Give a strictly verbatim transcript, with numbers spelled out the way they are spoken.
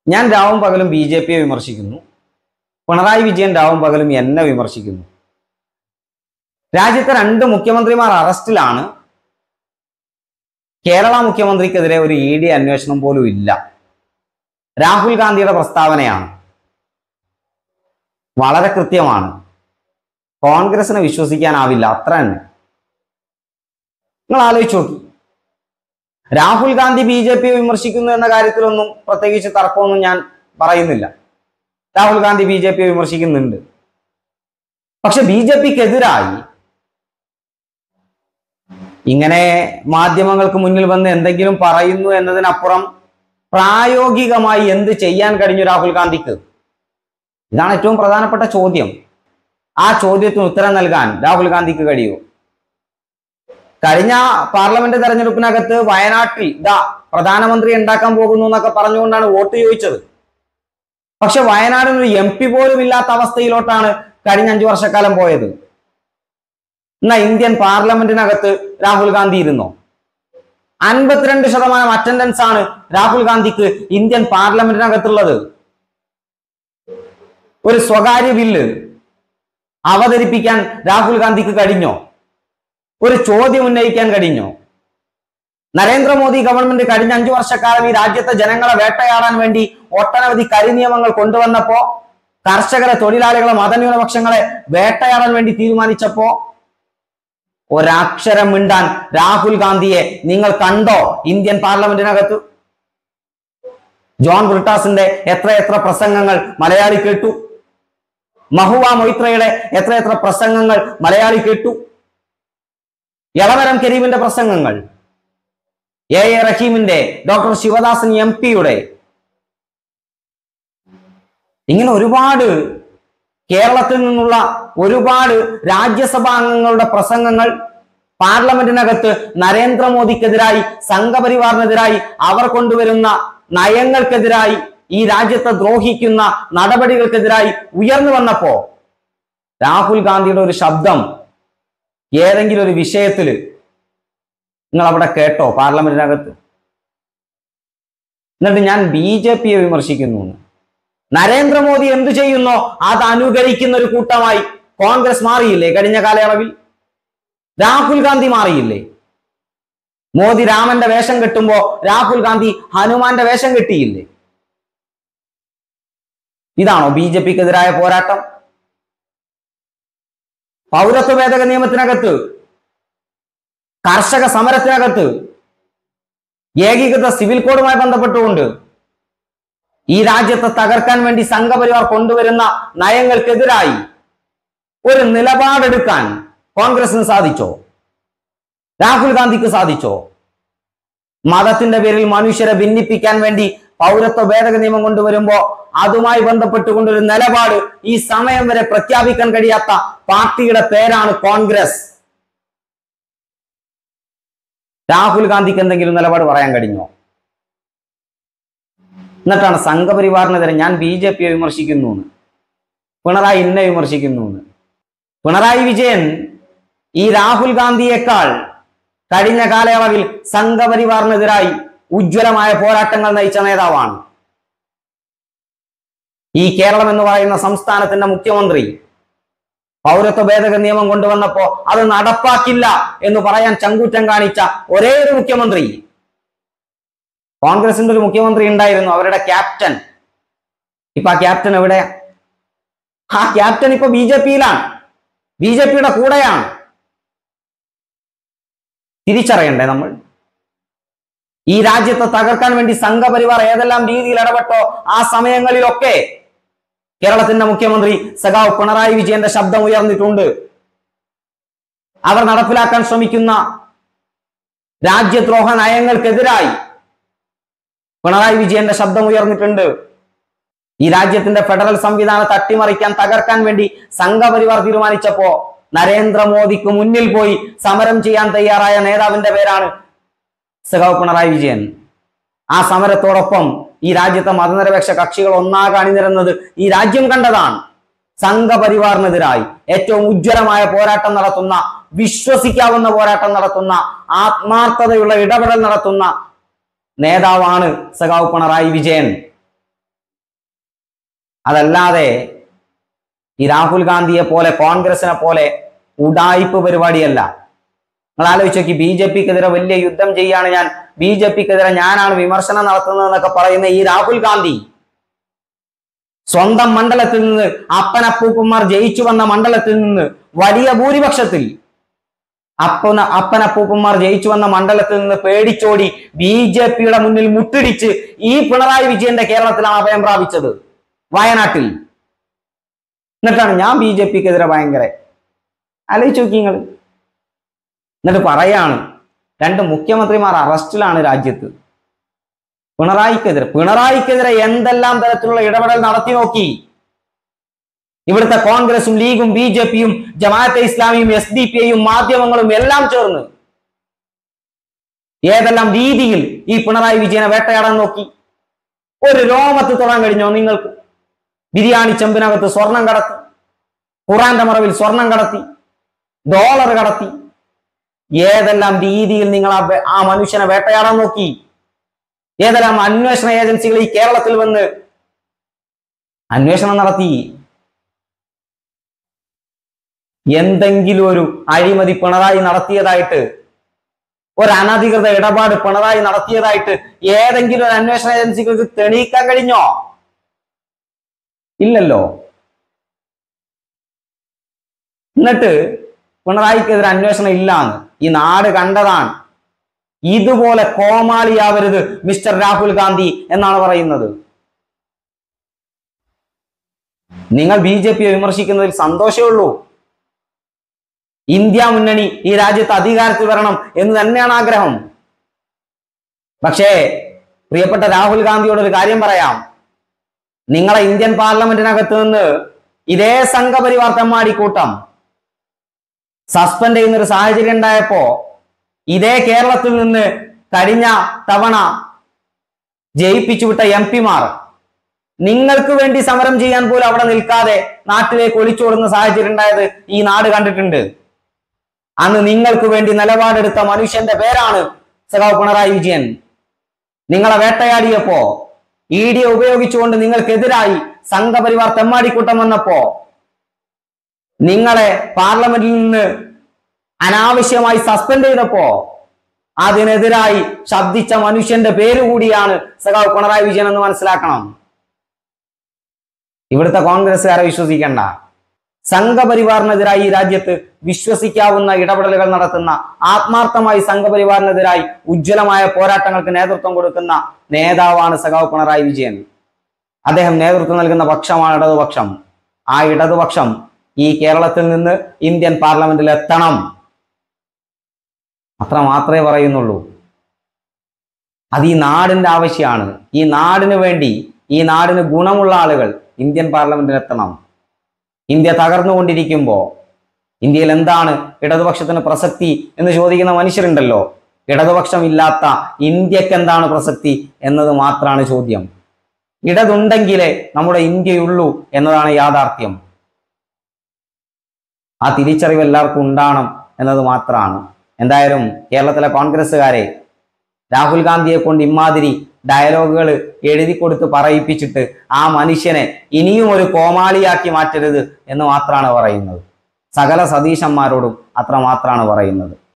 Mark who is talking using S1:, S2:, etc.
S1: ഞാൻ രാവും പകലും ബി ജെ പിയെ വിമർശിക്കുന്നു, പിണറായി വിജയൻ രാവും പകലും എന്നെ വിമർശിക്കുന്നു. രാജ്യത്തെ രണ്ട് മുഖ്യമന്ത്രിമാർ അറസ്റ്റിലാണ്. കേരള മുഖ്യമന്ത്രിക്കെതിരെ ഒരു ഇ ഡി അന്വേഷണം പോലും ഇല്ല. രാഹുൽ ഗാന്ധിയുടെ പ്രസ്താവനയാണ്, വളരെ കൃത്യമാണ്. കോൺഗ്രസിനെ വിശ്വസിക്കാനാവില്ല, അത്ര തന്നെ. നിങ്ങൾ ആലോചിച്ച് നോക്കി. രാഹുൽ ഗാന്ധി ബി ജെ പിയെ വിമർശിക്കുന്നു എന്ന കാര്യത്തിലൊന്നും പ്രത്യേകിച്ച് തർക്കമൊന്നും ഞാൻ പറയുന്നില്ല. രാഹുൽ ഗാന്ധി ബി ജെ പിയെ വിമർശിക്കുന്നുണ്ട്. പക്ഷെ ബി ജെ പിക്കെതിരായി ഇങ്ങനെ മാധ്യമങ്ങൾക്ക് മുന്നിൽ വന്ന് എന്തെങ്കിലും പറയുന്നു എന്നതിനപ്പുറം പ്രായോഗികമായി എന്ത് ചെയ്യാൻ കഴിഞ്ഞു രാഹുൽ ഗാന്ധിക്ക്? ഇതാണ് ഏറ്റവും പ്രധാനപ്പെട്ട ചോദ്യം. ആ ചോദ്യത്തിന് ഉത്തരം നൽകാൻ രാഹുൽ ഗാന്ധിക്ക് കഴിയൂ? കഴിഞ്ഞ പാർലമെന്റ് തെരഞ്ഞെടുപ്പിനകത്ത് വയനാട്ടിൽ ദാ പ്രധാനമന്ത്രി ഉണ്ടാക്കാൻ പോകുന്നു എന്നൊക്കെ പറഞ്ഞുകൊണ്ടാണ് വോട്ട് ചോദിച്ചത്. പക്ഷെ വയനാടിന് ഒരു എം പി പോലും ഇല്ലാത്ത അവസ്ഥയിലോട്ടാണ് കഴിഞ്ഞ അഞ്ചു വർഷക്കാലം പോയത്. എന്നാ ഇന്ത്യൻ പാർലമെന്റിനകത്ത് രാഹുൽ ഗാന്ധി ഇരുന്നോ? അൻപത്തിരണ്ട് ശതമാനം അറ്റൻഡൻസ് ആണ് രാഹുൽ ഗാന്ധിക്ക് ഇന്ത്യൻ പാർലമെന്റിനകത്തുള്ളത്. ഒരു സ്വകാര്യ ബില്ല് അവതരിപ്പിക്കാൻ രാഹുൽ ഗാന്ധിക്ക് കഴിഞ്ഞോ? ഒരു ചോദ്യം ഉന്നയിക്കാൻ കഴിഞ്ഞോ? നരേന്ദ്രമോദി ഗവൺമെന്റ് കഴിഞ്ഞ അഞ്ചു വർഷക്കാലം ഈ രാജ്യത്തെ ജനങ്ങളെ വേട്ടയാടാൻ വേണ്ടി ഒട്ടനവധി കരിനിയമങ്ങൾ കൊണ്ടുവന്നപ്പോ, കർഷകരെ, തൊഴിലാളികളെ, മതന്യൂനപക്ഷങ്ങളെ വേട്ടയാടാൻ വേണ്ടി തീരുമാനിച്ചപ്പോ ഒരക്ഷരം മിണ്ടാൻ രാഹുൽ ഗാന്ധിയെ നിങ്ങൾ കണ്ടോ ഇന്ത്യൻ പാർലമെന്റിനകത്ത്? ജോൺ ബ്രിട്ടാസിന്റെ എത്രയെത്ര പ്രസംഗങ്ങൾ മലയാളി കേട്ടു. മഹുവ മൊയ്ത്രയുടെ എത്രയെത്ര പ്രസംഗങ്ങൾ മലയാളി കേട്ടു. എളമരം കരീമിന്റെ പ്രസംഗങ്ങൾ, എ എ റഹീമിന്റെ, ഡോക്ടർ ശിവദാസൻ എം പിയുടെ, ഇങ്ങനെ ഒരുപാട് കേരളത്തിൽ നിന്നുള്ള ഒരുപാട് രാജ്യസഭാ അംഗങ്ങളുടെ പ്രസംഗങ്ങൾ പാർലമെന്റിനകത്ത് നരേന്ദ്രമോദിക്കെതിരായി, സംഘപരിവാറിനെതിരായി, അവർ കൊണ്ടുവരുന്ന നയങ്ങൾക്കെതിരായി, ഈ രാജ്യത്തെ ദ്രോഹിക്കുന്ന നടപടികൾക്കെതിരായി ഉയർന്നു വന്നപ്പോ രാഹുൽ ഗാന്ധിയുടെ ഒരു ശബ്ദം ഏതെങ്കിലും ഒരു വിഷയത്തിൽ നിങ്ങൾ അവിടെ കേട്ടോ പാർലമെന്റിനകത്ത്? എന്നിട്ട് ഞാൻ ബി ജെ പിയെ വിമർശിക്കുന്നു, നരേന്ദ്രമോദി എന്തു ചെയ്യുന്നോ അത് അനുകരിക്കുന്ന ഒരു കൂട്ടമായി കോൺഗ്രസ് മാറിയില്ലേ കഴിഞ്ഞ കാലയളവിൽ? രാഹുൽ ഗാന്ധി മാറിയില്ലേ? മോദി രാമന്റെ വേഷം കെട്ടുമ്പോ രാഹുൽ ഗാന്ധി ഹനുമാന്റെ വേഷം കെട്ടിയില്ലേ? ഇതാണോ ബി ജെ പിക്കെതിരായ പോരാട്ടം? പൗരത്വ ഭേദഗതി നിയമത്തിനകത്ത്, കർഷക സമരത്തിനകത്ത്, ഏകീകൃത സിവിൽ കോഡുമായി ബന്ധപ്പെട്ടുകൊണ്ട് ഈ രാജ്യത്തെ തകർക്കാൻ വേണ്ടി സംഘപരിവാർ കൊണ്ടുവരുന്ന നയങ്ങൾക്കെതിരായി ഒരു നിലപാടെടുക്കാൻ കോൺഗ്രസിന് സാധിച്ചോ? രാഹുൽ ഗാന്ധിക്ക് സാധിച്ചോ? മതത്തിന്റെ പേരിൽ മനുഷ്യരെ ഭിന്നിപ്പിക്കാൻ വേണ്ടി പൗരത്വ ഭേദഗതി നിയമം കൊണ്ടുവരുമ്പോ അതുമായി ബന്ധപ്പെട്ടുകൊണ്ടൊരു നിലപാട് ഈ സമയം വരെ പ്രഖ്യാപിക്കാൻ കഴിയാത്ത പാർട്ടിയുടെ പേരാണ് കോൺഗ്രസ്. രാഹുൽ ഗാന്ധിക്ക് എന്തെങ്കിലും നിലപാട് പറയാൻ കഴിഞ്ഞോ? എന്നിട്ടാണ് സംഘപരിവാറിനെതിരെ ഞാൻ ബി ജെ പിയെ വിമർശിക്കുന്നു, പിണറായി എന്നെ വിമർശിക്കുന്നു. പിണറായി വിജയൻ ഈ രാഹുൽ ഗാന്ധിയേക്കാൾ കഴിഞ്ഞ കാലയളവിൽ സംഘപരിവാറിനെതിരായി ഉജ്ജ്വലമായ പോരാട്ടങ്ങൾ നയിച്ച നേതാവാണ്. ഈ കേരളം എന്ന് പറയുന്ന സംസ്ഥാനത്തിന്റെ മുഖ്യമന്ത്രി പൗരത്വ ഭേദഗതി നിയമം കൊണ്ടുവന്നപ്പോ അത് നടപ്പാക്കില്ല എന്ന് പറയാൻ ചങ്കൂറ്റം കാണിച്ച ഒരേ ഒരു മുഖ്യമന്ത്രി, കോൺഗ്രസിന്റെ ഒരു മുഖ്യമന്ത്രി ഉണ്ടായിരുന്നു, അവരുടെ ക്യാപ്റ്റൻ. ഇപ്പൊ ആ ക്യാപ്റ്റൻ എവിടെ? ആ ക്യാപ്റ്റൻ ഇപ്പൊ ബി ജെ പിയിലാണ്, ബി ജെ പിയുടെ കൂടെയാണ്. തിരിച്ചറിയണ്ടേ നമ്മൾ? ഈ രാജ്യത്തെ തകർക്കാൻ വേണ്ടി സംഘപരിവാർ ഏതെല്ലാം രീതിയിൽ ഇടപെട്ടോ ആ സമയങ്ങളിലൊക്കെ കേരളത്തിന്റെ മുഖ്യമന്ത്രി സഖാവ് പിണറായി വിജയന്റെ ശബ്ദം ഉയർന്നിട്ടുണ്ട്. അവർ നടപ്പിലാക്കാൻ ശ്രമിക്കുന്ന രാജ്യദ്രോഹ നയങ്ങൾക്കെതിരായി പിണറായി വിജയന്റെ ശബ്ദം ഉയർന്നിട്ടുണ്ട്. ഈ രാജ്യത്തിന്റെ ഫെഡറൽ സംവിധാനത്തെ അട്ടിമറിക്കാൻ, തകർക്കാൻ വേണ്ടി സംഘപരിവാർ തീരുമാനിച്ചപ്പോ നരേന്ദ്രമോദിക്ക് മുന്നിൽ പോയി സമരം ചെയ്യാൻ തയ്യാറായ നേതാവിന്റെ പേരാണ് സഖാവ് പിണറായി വിജയൻ. ആ സമരത്തോടൊപ്പം ഈ രാജ്യത്തെ മതനിരപേക്ഷ കക്ഷികൾ ഒന്നാകെ അണിനിരന്നത് ഈ രാജ്യം കണ്ടതാണ്. സംഘപരിവാറിനെതിരായി ഏറ്റവും ഉജ്ജ്വലമായ പോരാട്ടം നടത്തുന്ന, വിശ്വസിക്കാവുന്ന പോരാട്ടം നടത്തുന്ന, ആത്മാർത്ഥതയുള്ള ഇടപെടൽ നടത്തുന്ന നേതാവാണ് സഖാവ് പിണറായി വിജയൻ. അതല്ലാതെ ഈ രാഹുൽ ഗാന്ധിയെ പോലെ കോൺഗ്രസിനെ പോലെ ഉഡായിപ്പ് പരിപാടിയല്ല. നിങ്ങൾ ആലോചിച്ച് നോക്കി, ബി ജെ പിക്കെതിരെ വലിയ യുദ്ധം ചെയ്യാണ് ഞാൻ, ബി ജെ പിക്കെതിരെ ഞാനാണ് വിമർശനം നടത്തുന്നത് എന്നൊക്കെ പറയുന്ന ഈ രാഹുൽ ഗാന്ധി സ്വന്തം മണ്ഡലത്തിൽ നിന്ന്, അപ്പനപ്പൂപ്പന്മാർ ജയിച്ചു വന്ന മണ്ഡലത്തിൽ നിന്ന് വലിയ ഭൂരിപക്ഷത്തിൽ അപ്പന അപ്പനപ്പൂപ്പന്മാർ ജയിച്ചു വന്ന മണ്ഡലത്തിൽ നിന്ന് പേടിച്ചോടി ബി ജെ പിയുടെ മുന്നിൽ മുട്ടിടിച്ച് ഈ പിണറായി വിജയന്റെ കേരളത്തിലാണ് അഭയം പ്രാപിച്ചത്, വയനാട്ടിൽ. എന്നിട്ടാണ് ഞാൻ ബി ജെ പിക്കെതിരെ ഭയങ്കര. ആലോചിച്ച് നോക്കി നിങ്ങൾ. എന്നിട്ട് പറയാണ് രണ്ട് മുഖ്യമന്ത്രിമാർ അറസ്റ്റിലാണ് രാജ്യത്ത്. പിണറായിക്കെതിരെ പിണറായിക്കെതിരെ എന്തെല്ലാം തരത്തിലുള്ള ഇടപെടൽ നടത്തി നോക്കി ഇവിടുത്തെ കോൺഗ്രസും ലീഗും ബി ജെ പിയും ജമാഅത്തെ ഇസ്ലാമിയും എസ് ഡി പി ഐയും മാധ്യമങ്ങളും എല്ലാം ചേർന്ന് ഏതെല്ലാം രീതിയിൽ ഈ പിണറായി വിജയനെ വേട്ടയാടാൻ നോക്കി. ഒരു രോമത്ത് തൊടാൻ കഴിഞ്ഞോ നിങ്ങൾക്ക്? ബിരിയാണി ചെമ്പിനകത്ത് സ്വർണം കടത്തി, ഖുറാന്റെ മറവിൽ സ്വർണം കടത്തി, ഡോളർ കടത്തി, ഏതെല്ലാം രീതിയിൽ നിങ്ങൾ ആ മനുഷ്യനെ വേട്ടയാടാൻ നോക്കി. ഏതെല്ലാം അന്വേഷണ ഏജൻസികൾ ഈ കേരളത്തിൽ വന്ന് അന്വേഷണം നടത്തി. എന്തെങ്കിലും ഒരു അഴിമതി പിണറായി നടത്തിയതായിട്ട്, ഒരു അനധികൃത ഇടപാട് പിണറായി നടത്തിയതായിട്ട് ഏതെങ്കിലും ഒരു അന്വേഷണ ഏജൻസികൾക്ക് തെളിയിക്കാൻ കഴിഞ്ഞോ? ഇല്ലല്ലോ. എന്നിട്ട് പിണറായിക്കെതിരെ അന്വേഷണം ഇല്ലാന്ന് ഈ നാട് കണ്ടതാണ്. ഇതുപോലെ കോമാളിയാവരുത് മിസ്റ്റർ രാഹുൽ ഗാന്ധി എന്നാണ് പറയുന്നത്. നിങ്ങൾ ബി ജെ പിയെ വിമർശിക്കുന്നതിൽ സന്തോഷമേ ഉള്ളൂ. ഇന്ത്യ മുന്നണി ഈ രാജ്യത്ത് അധികാരത്തിൽ വരണം എന്ന് തന്നെയാണ് ആഗ്രഹം. പക്ഷേ പ്രിയപ്പെട്ട രാഹുൽ ഗാന്ധിയോട് ഒരു കാര്യം പറയാം. നിങ്ങളെ ഇന്ത്യൻ പാർലമെന്റിനകത്ത് നിന്ന് ഇതേ സംഘപരിവാർ തെമ്മാടിക്കൂട്ടം സസ്പെൻഡ് ചെയ്യുന്ന ഒരു സാഹചര്യം ഉണ്ടായപ്പോ ഇതേ കേരളത്തിൽ നിന്ന് കഴിഞ്ഞ തവണ ജയിപ്പിച്ചുവിട്ട എം പിമാർ നിങ്ങൾക്ക് വേണ്ടി സമരം ചെയ്യാൻ പോലും അവിടെ നിൽക്കാതെ നാട്ടിലേക്ക് ഒളിച്ചോടുന്ന സാഹചര്യം ഉണ്ടായത് ഈ നാട് കണ്ടിട്ടുണ്ട്. അന്ന് നിങ്ങൾക്ക് വേണ്ടി നിലപാടെടുത്ത മനുഷ്യന്റെ പേരാണ് സഖാവ് പിണറായി വിജയൻ. നിങ്ങളെ വേട്ടയാടിയപ്പോ ഇ ഡിയെ ഉപയോഗിച്ചുകൊണ്ട് നിങ്ങൾക്കെതിരായി സംഘപരിവാർ തെമ്മാടിക്കൂട്ടം വന്നപ്പോ നിങ്ങളെ പാർലമെന്റിൽ നിന്ന് അനാവശ്യമായി സസ്പെൻഡ് ചെയ്തപ്പോ അതിനെതിരായി ശബ്ദിച്ച മനുഷ്യന്റെ പേര് കൂടിയാണ് സഖാവ് പിണറായി വിജയൻ എന്ന് മനസ്സിലാക്കണം. ഇവിടുത്തെ കോൺഗ്രസ്സുകാരെ വിശ്വസിക്കണ്ട. സംഘപരിവാറിനെതിരായി ഈ രാജ്യത്ത് വിശ്വസിക്കാവുന്ന ഇടപെടലുകൾ നടത്തുന്ന, ആത്മാർത്ഥമായി സംഘപരിവാറിനെതിരായി ഉജ്ജ്വലമായ പോരാട്ടങ്ങൾക്ക് നേതൃത്വം കൊടുക്കുന്ന നേതാവാണ് സഖാവ് പിണറായി വിജയൻ. അദ്ദേഹം നേതൃത്വം നൽകുന്ന പക്ഷമാണ് ഇടതുപക്ഷം. ആ ഇടതുപക്ഷം ഈ കേരളത്തിൽ നിന്ന് ഇന്ത്യൻ പാർലമെന്റിൽ എത്തണം. അത്ര മാത്രമേ പറയുന്നുള്ളൂ. അത് ഈ നാടിന്റെ ആവശ്യമാണ്. ഈ നാടിന് വേണ്ടി, ഈ നാടിന് ഗുണമുള്ള ആളുകൾ ഇന്ത്യൻ പാർലമെന്റിൽ എത്തണം. ഇന്ത്യ തകർന്നുകൊണ്ടിരിക്കുമ്പോൾ ഇന്ത്യയിൽ എന്താണ് ഇടതുപക്ഷത്തിന് പ്രസക്തി എന്ന് ചോദിക്കുന്ന മനുഷ്യരുണ്ടല്ലോ. ഇടതുപക്ഷം ഇല്ലാത്ത ഇന്ത്യക്ക് എന്താണ് പ്രസക്തി എന്നത് മാത്രമാണ് ചോദ്യം. ഇടതുണ്ടെങ്കിലേ നമ്മുടെ ഇന്ത്യയുള്ളൂ എന്നതാണ് യാഥാർത്ഥ്യം. ആ തിരിച്ചറിവ് എല്ലാവർക്കും ഉണ്ടാകണം എന്നത് മാത്രമാണ്. എന്തായാലും കേരളത്തിലെ കോൺഗ്രസ്സുകാരെ രാഹുൽ ഗാന്ധിയെ കൊണ്ട് ഇമാതിരി ഡയലോഗുകൾ എഴുതി കൊടുത്ത് പറയിപ്പിച്ചിട്ട് ആ മനുഷ്യനെ ഇനിയും ഒരു കോമാളിയാക്കി മാറ്റരുത് എന്ന് മാത്രമാണ് പറയുന്നത്. സകല സതീശന്മാരോടും അത്ര മാത്രമാണ് പറയുന്നത്.